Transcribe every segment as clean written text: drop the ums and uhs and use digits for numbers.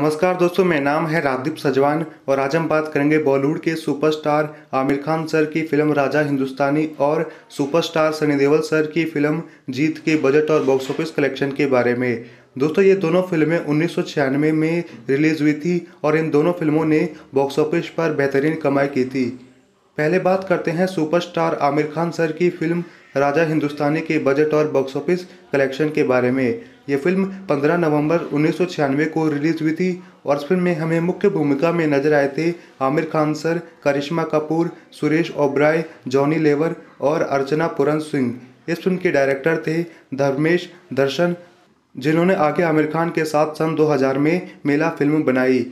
नमस्कार दोस्तों, मेरा नाम है राजदीप सजवान और आज हम बात करेंगे बॉलीवुड के सुपरस्टार आमिर खान सर की फिल्म राजा हिंदुस्तानी और सुपरस्टार सनी देओल सर की फिल्म जीत के बजट और बॉक्स ऑफिस कलेक्शन के बारे में। दोस्तों, ये दोनों फिल्में 1996 में रिलीज हुई थी और इन दोनों फिल्मों ने बॉक्स ऑफिस पर बेहतरीन कमाई की थी। पहले बात करते हैं सुपरस्टार आमिर खान सर की फिल्म राजा हिंदुस्तानी के बजट और बॉक्स ऑफिस कलेक्शन के बारे में। ये फिल्म 15 नवंबर 1996 को रिलीज हुई थी और इस फिल्म में हमें मुख्य भूमिका में नजर आए थे आमिर खान सर, करिश्मा कपूर, सुरेश ओबराय, जॉनी लेवर और अर्चना पूरन सिंह। इस फिल्म के डायरेक्टर थे धर्मेश दर्शन, जिन्होंने आगे आमिर खान के साथ सन 2000 में मेला फिल्म बनाई।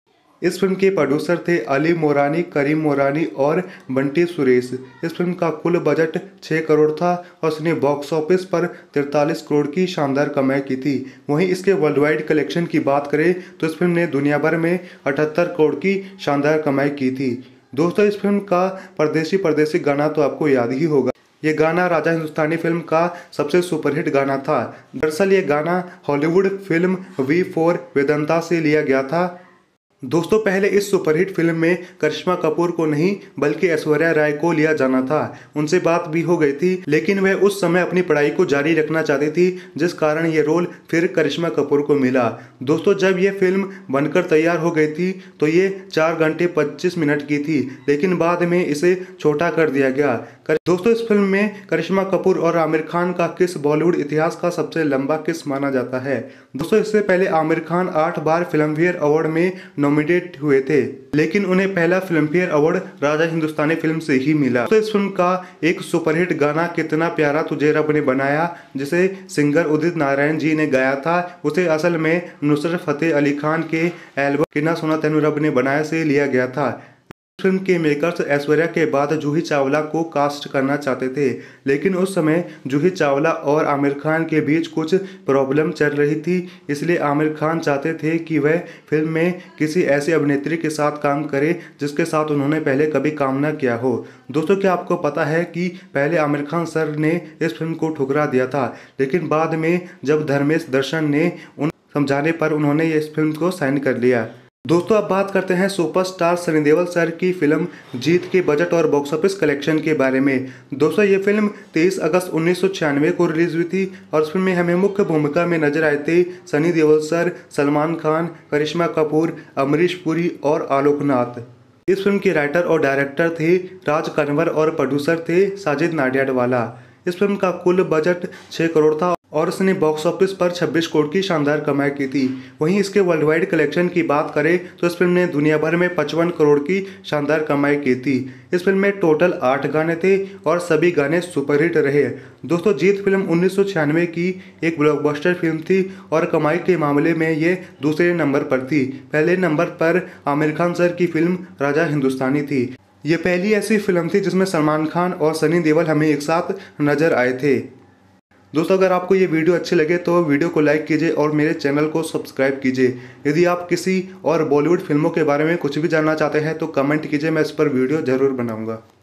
इस फिल्म के प्रोड्यूसर थे अली मोरानी, करीम मोरानी और बंटी सुरेश। इस फिल्म का कुल बजट 6 करोड़ था और इसने बॉक्स ऑफिस पर 43 करोड़ की शानदार कमाई की थी। वहीं इसके वर्ल्ड वाइड कलेक्शन की बात करें तो इस फिल्म ने दुनिया भर में 78 करोड़ की शानदार कमाई की थी। दोस्तों, इस फिल्म का परदेसी गाना तो आपको याद ही होगा। ये गाना राजा हिंदुस्तानी फिल्म का सबसे सुपरहिट गाना था। दरअसल ये गाना हॉलीवुड फिल्म V4 वेदांता से लिया गया था। दोस्तों, पहले इस सुपरहिट फिल्म में करिश्मा कपूर को नहीं बल्कि ऐश्वर्या राय को लिया जाना था। उनसे बात भी हो गई थी, लेकिन वह उस समय अपनी पढ़ाई को जारी रखना चाहती थी, जिस कारण ये रोल फिर करिश्मा कपूर को मिला। दोस्तों, जब ये फिल्म बनकर तैयार हो गई थी तो ये 4 घंटे 25 मिनट की थी, लेकिन बाद में इसे छोटा कर दिया गया। दोस्तों, इस फिल्म में करिश्मा कपूर और आमिर खान का किस बॉलीवुड इतिहास का सबसे लंबा किस माना जाता है। दोस्तों, इससे पहले आमिर खान 8 बार फिल्म फेयर अवार्ड में नॉमिनेट हुए थे, लेकिन उन्हें पहला Filmfare award Raja Hindustani film से ही मिला। तो इस फिल्म का एक सुपरहिट गाना कितना प्यारा तुझे रब ने बनाया, जिसे सिंगर उदित नारायण जी ने गाया था, उसे असल में नुसरत फतेह अली खान के एल्बम किन्ना सोना तेनू रब ने बनाया से लिया गया था। फिल्म के मेकर्स ऐश्वर्या के बाद जूही चावला को कास्ट करना चाहते थे, लेकिन उस समय जूही चावला और आमिर खान के बीच कुछ प्रॉब्लम चल रही थी। इसलिए आमिर खान चाहते थे कि वह फिल्म में किसी ऐसी अभिनेत्री के साथ काम करे जिसके साथ उन्होंने पहले कभी काम न किया हो। दोस्तों, क्या आपको पता है कि पहले आमिर खान सर ने इस फिल्म को ठुकरा दिया था, लेकिन बाद में जब धर्मेश दर्शन ने उन समझाने पर उन्होंने इस फिल्म को साइन कर लिया। दोस्तों, अब बात करते हैं सुपरस्टार सनी देओल सर की फिल्म जीत के बजट और बॉक्स ऑफिस कलेक्शन के बारे में। दोस्तों, ये फिल्म 23 अगस्त 1996 को रिलीज हुई थी और इस फिल्म में हमें मुख्य भूमिका में नजर आए थे सनी देओल सर, सलमान खान, करिश्मा कपूर, अमरीश पुरी और आलोक नाथ। इस फिल्म के राइटर और डायरेक्टर थे राज कन्वर और प्रोड्यूसर थे साजिद नाडियाडवाला। इस फिल्म का कुल बजट 6 करोड़ था और इसने बॉक्स ऑफिस पर 26 करोड़ की शानदार कमाई की थी। वहीं इसके वर्ल्ड वाइड कलेक्शन की बात करें तो इस फिल्म ने दुनिया भर में 55 करोड़ की शानदार कमाई की थी। इस फिल्म में टोटल 8 गाने थे और सभी गाने सुपरहिट रहे। दोस्तों, जीत फिल्म 1996 की एक ब्लॉकबस्टर फिल्म थी और कमाई के मामले में ये दूसरे नंबर पर थी। पहले नंबर पर आमिर खान सर की फिल्म राजा हिंदुस्तानी थी। ये पहली ऐसी फिल्म थी जिसमें सलमान खान और सनी देओल हमें एक साथ नजर आए थे। दोस्तों, अगर आपको ये वीडियो अच्छी लगे तो वीडियो को लाइक कीजिए और मेरे चैनल को सब्सक्राइब कीजिए। यदि आप किसी और बॉलीवुड फिल्मों के बारे में कुछ भी जानना चाहते हैं तो कमेंट कीजिए, मैं इस पर वीडियो जरूर बनाऊंगा।